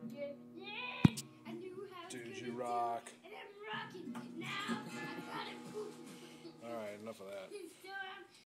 Yeah, yeah. I knew how it's Dude, gonna you do. rock.